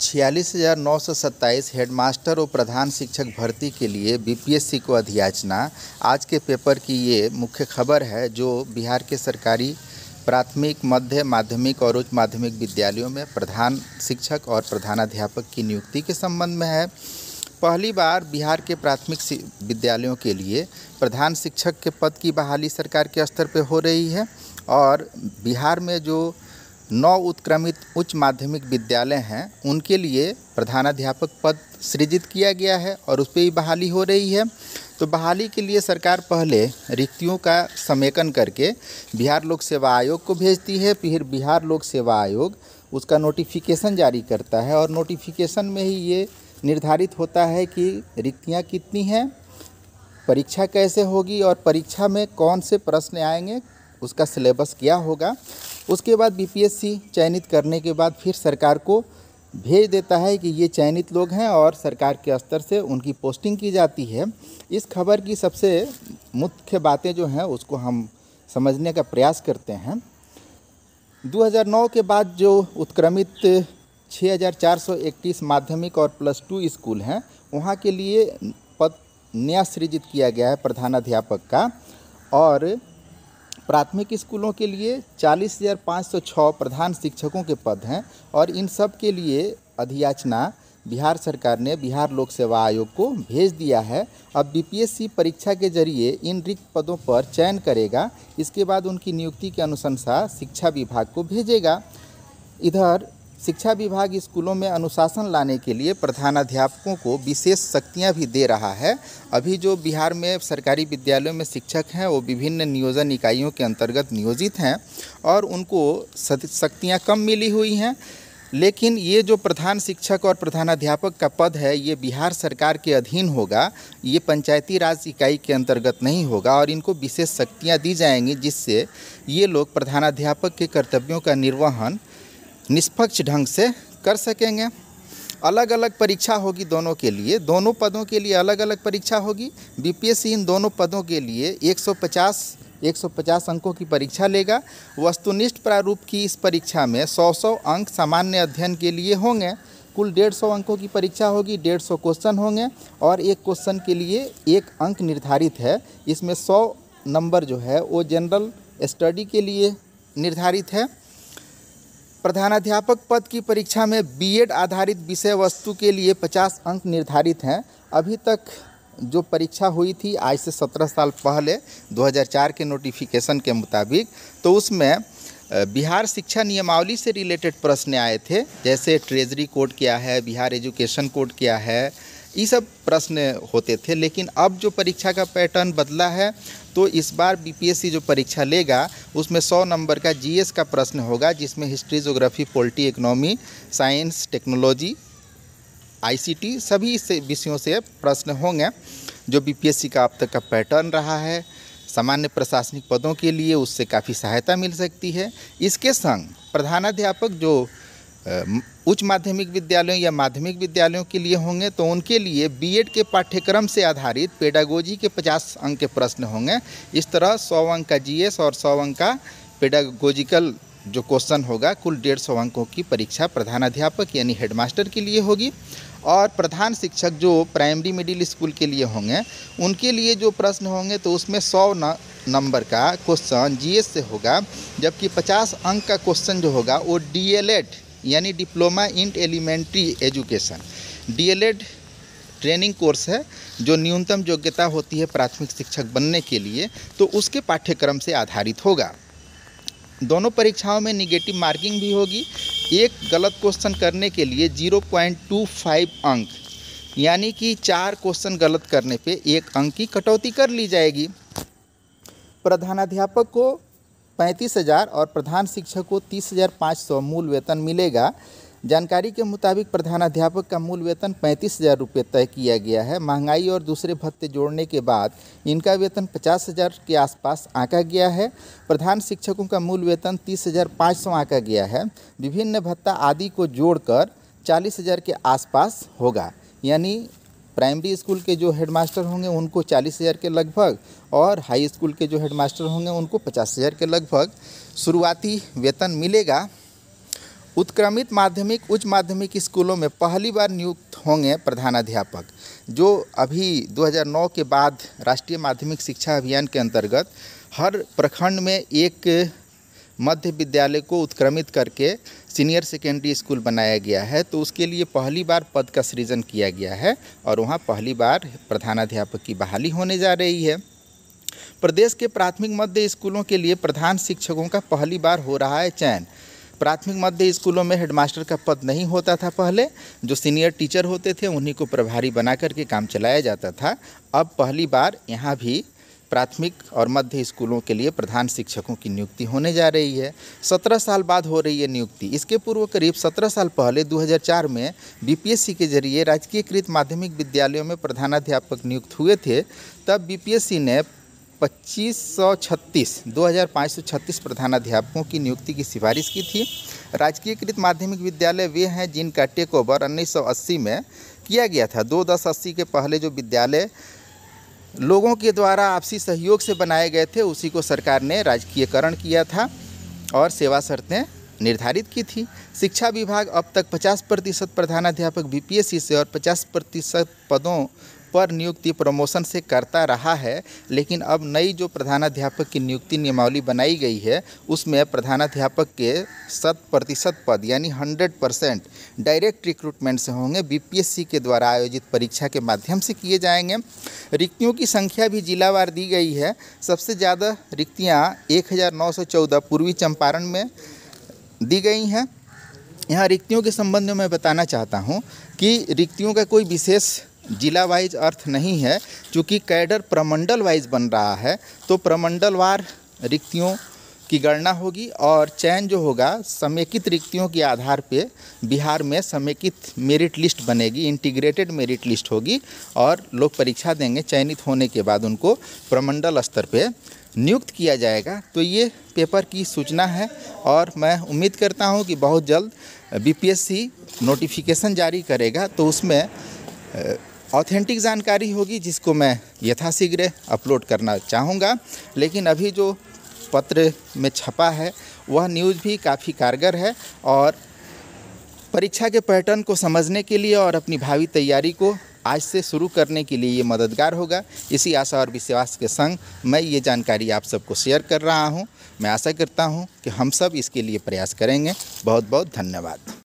46,927 headmaster और प्रधान शिक्षक भर्ती के लिए बीपीएससी को अधियाचना। आज के पेपर की ये मुख्य खबर है जो बिहार के सरकारी प्राथमिक, मध्य माध्यमिक और उच्च माध्यमिक विद्यालयों में प्रधान शिक्षक और प्रधानाध्यापक की नियुक्ति के संबंध में है। पहली बार बिहार के प्राथमिक विद्यालयों के लिए प्रधान शिक्षक के पद की बहाली सरकार के स्तर पर हो रही है और बिहार में जो 9 उत्क्रमित उच्च माध्यमिक विद्यालय हैं उनके लिए प्रधानाध्यापक पद सृजित किया गया है और उस पर ही बहाली हो रही है। तो बहाली के लिए सरकार पहले रिक्तियों का समेकन करके बिहार लोक सेवा आयोग को भेजती है, फिर बिहार लोक सेवा आयोग उसका नोटिफिकेशन जारी करता है और नोटिफिकेशन में ही ये निर्धारित होता है कि रिक्तियाँ कितनी हैं, परीक्षा कैसे होगी और परीक्षा में कौन से प्रश्न आएंगे, उसका सिलेबस क्या होगा। उसके बाद बीपीएससी चयनित करने के बाद फिर सरकार को भेज देता है कि ये चयनित लोग हैं और सरकार के स्तर से उनकी पोस्टिंग की जाती है। इस खबर की सबसे मुख्य बातें जो हैं उसको हम समझने का प्रयास करते हैं। 2009 के बाद जो उत्क्रमित 6,431 माध्यमिक और +2 स्कूल हैं वहाँ के लिए पद नया सृजित किया गया है प्रधानाध्यापक का और प्राथमिक स्कूलों के लिए 40,506 प्रधान शिक्षकों के पद हैं और इन सब के लिए अधियाचना बिहार सरकार ने बिहार लोक सेवा आयोग को भेज दिया है। अब बीपीएससी परीक्षा के जरिए इन रिक्त पदों पर चयन करेगा, इसके बाद उनकी नियुक्ति के अनुशंसा शिक्षा विभाग को भेजेगा। इधर शिक्षा विभाग स्कूलों में अनुशासन लाने के लिए प्रधानाध्यापकों को विशेष शक्तियां भी दे रहा है। अभी जो बिहार में सरकारी विद्यालयों में शिक्षक हैं वो विभिन्न नियोजन इकाइयों के अंतर्गत नियोजित हैं और उनको शक्तियां कम मिली हुई हैं, लेकिन ये जो प्रधान शिक्षक और प्रधानाध्यापक का पद है ये बिहार सरकार के अधीन होगा, ये पंचायती राज इकाई के अंतर्गत नहीं होगा और इनको विशेष शक्तियाँ दी जाएंगी जिससे ये लोग प्रधानाध्यापक के कर्तव्यों का निर्वहन निष्पक्ष ढंग से कर सकेंगे। अलग अलग परीक्षा होगी दोनों के लिए, दोनों पदों के लिए अलग अलग परीक्षा होगी। बीपीएससी इन दोनों पदों के लिए 150 अंकों की परीक्षा लेगा। वस्तुनिष्ठ प्रारूप की इस परीक्षा में 100 अंक सामान्य अध्ययन के लिए होंगे। कुल 150 अंकों की परीक्षा होगी, 150 क्वेश्चन होंगे और एक क्वेश्चन के लिए 1 अंक निर्धारित है। इसमें 100 नंबर जो है वो जनरल स्टडी के लिए निर्धारित है। प्रधानाध्यापक पद की परीक्षा में बीएड आधारित विषय वस्तु के लिए 50 अंक निर्धारित हैं। अभी तक जो परीक्षा हुई थी आज से 17 साल पहले 2004 के नोटिफिकेशन के मुताबिक, तो उसमें बिहार शिक्षा नियमावली से रिलेटेड प्रश्न आए थे, जैसे ट्रेजरी कोड क्या है, बिहार एजुकेशन कोड क्या है, ये सब प्रश्न होते थे। लेकिन अब जो परीक्षा का पैटर्न बदला है तो इस बार बीपीएससी जो परीक्षा लेगा उसमें 100 नंबर का जीएस का प्रश्न होगा जिसमें history, geography, polity, economy, science, technology, ICT सभी से विषयों से प्रश्न होंगे। जो बीपीएससी का अब तक का पैटर्न रहा है सामान्य प्रशासनिक पदों के लिए उससे काफ़ी सहायता मिल सकती है। इसके संग प्रधानाध्यापक जो उच्च माध्यमिक विद्यालयों या माध्यमिक विद्यालयों के लिए होंगे तो उनके लिए बीएड के पाठ्यक्रम से आधारित पेडागोजी के 50 अंक के प्रश्न होंगे। इस तरह 100 अंक का जीएस और 100 अंक का पेडागोजिकल जो क्वेश्चन होगा, कुल 150 अंकों की परीक्षा प्रधानाध्यापक यानी हेडमास्टर के लिए होगी। और प्रधान शिक्षक जो प्राइमरी मिडिल स्कूल के लिए होंगे उनके लिए जो प्रश्न होंगे तो उसमें 100 नंबर का क्वेश्चन जीएस से होगा, जबकि 50 अंक का क्वेश्चन जो होगा वो डीएलएड यानी diploma in elementary education, D El Ed training course है जो न्यूनतम योग्यता होती है प्राथमिक शिक्षक बनने के लिए, तो उसके पाठ्यक्रम से आधारित होगा। दोनों परीक्षाओं में निगेटिव मार्किंग भी होगी। एक गलत क्वेश्चन करने के लिए 0.25 अंक यानी कि 4 क्वेश्चन गलत करने पे 1 अंक की कटौती कर ली जाएगी। प्रधानाध्यापक को 35,000 और प्रधान शिक्षक को 30,500 मूल वेतन मिलेगा। जानकारी के मुताबिक प्रधानाध्यापक का मूल वेतन 35,000 रुपये तय किया गया है। महंगाई और दूसरे भत्ते जोड़ने के बाद इनका वेतन 50,000 के आसपास आंका गया है। प्रधान शिक्षकों का मूल वेतन 30,500 आंका गया है। विभिन्न भत्ता आदि को जोड़कर 40,000 के आसपास होगा, यानी प्राइमरी स्कूल के जो हेडमास्टर होंगे उनको 40,000 के लगभग और हाई स्कूल के जो हेडमास्टर होंगे उनको 50,000 के लगभग शुरुआती वेतन मिलेगा। उत्क्रमित माध्यमिक उच्च माध्यमिक स्कूलों में पहली बार नियुक्त होंगे प्रधानाध्यापक। जो अभी 2009 के बाद राष्ट्रीय माध्यमिक शिक्षा अभियान के अंतर्गत हर प्रखंड में एक मध्य विद्यालय को उत्क्रमित करके सीनियर सेकेंडरी स्कूल बनाया गया है, तो उसके लिए पहली बार पद का सृजन किया गया है और वहाँ पहली बार प्रधानाध्यापक की बहाली होने जा रही है। प्रदेश के प्राथमिक मध्य स्कूलों के लिए प्रधान शिक्षकों का पहली बार हो रहा है चयन। प्राथमिक मध्य स्कूलों में हेडमास्टर का पद नहीं होता था पहले, जो सीनियर टीचर होते थे उन्हीं को प्रभारी बना करके काम चलाया जाता था। अब पहली बार यहाँ भी प्राथमिक और मध्य स्कूलों के लिए प्रधान शिक्षकों की नियुक्ति होने जा रही है। 17 साल बाद हो रही है नियुक्ति। इसके पूर्व करीब 17 साल पहले 2004 में बीपीएससी के जरिए राजकीयकृत माध्यमिक विद्यालयों में प्रधानाध्यापक नियुक्त हुए थे। तब बीपीएससी ने 2536 प्रधानाध्यापकों की नियुक्ति की सिफारिश की थी। राजकीयकृत माध्यमिक विद्यालय वे हैं जिनका टेक ओवर 1980 में किया गया था। 2/10/80 के पहले जो विद्यालय लोगों के द्वारा आपसी सहयोग से बनाए गए थे उसी को सरकार ने राजकीयकरण किया था और सेवा शर्तें निर्धारित की थी। शिक्षा विभाग अब तक 50% प्रधानाध्यापक बीपीएससी से और 50% पदों पर नियुक्ति प्रमोशन से करता रहा है, लेकिन अब नई जो प्रधानाध्यापक की नियुक्ति नियमावली बनाई गई है उसमें प्रधानाध्यापक के 100% पद यानी 100% डायरेक्ट रिक्रूटमेंट से होंगे, बीपीएससी के द्वारा आयोजित परीक्षा के माध्यम से किए जाएंगे। रिक्तियों की संख्या भी जिलावार दी गई है। सबसे ज़्यादा रिक्तियाँ 1914 पूर्वी चंपारण में दी गई हैं। यहाँ रिक्तियों के संबंध में मैं बताना चाहता हूँ कि रिक्तियों का कोई विशेष जिला वाइज अर्थ नहीं है, क्योंकि कैडर प्रमंडल वाइज बन रहा है, तो प्रमंडलवार रिक्तियों की गणना होगी और चयन जो होगा समेकित रिक्तियों के आधार पे बिहार में समेकित मेरिट लिस्ट बनेगी, इंटीग्रेटेड मेरिट लिस्ट होगी और लोग परीक्षा देंगे। चयनित होने के बाद उनको प्रमंडल स्तर पे नियुक्त किया जाएगा। तो ये पेपर की सूचना है और मैं उम्मीद करता हूँ कि बहुत जल्द बीपीएससी नोटिफिकेशन जारी करेगा, तो उसमें ऑथेंटिक जानकारी होगी जिसको मैं यथाशीघ्र अपलोड करना चाहूँगा। लेकिन अभी जो पत्र में छपा है वह न्यूज़ भी काफ़ी कारगर है और परीक्षा के पैटर्न को समझने के लिए और अपनी भावी तैयारी को आज से शुरू करने के लिए ये मददगार होगा। इसी आशा और विश्वास के संग मैं ये जानकारी आप सबको शेयर कर रहा हूँ। मैं आशा करता हूँ कि हम सब इसके लिए प्रयास करेंगे। बहुत बहुत धन्यवाद।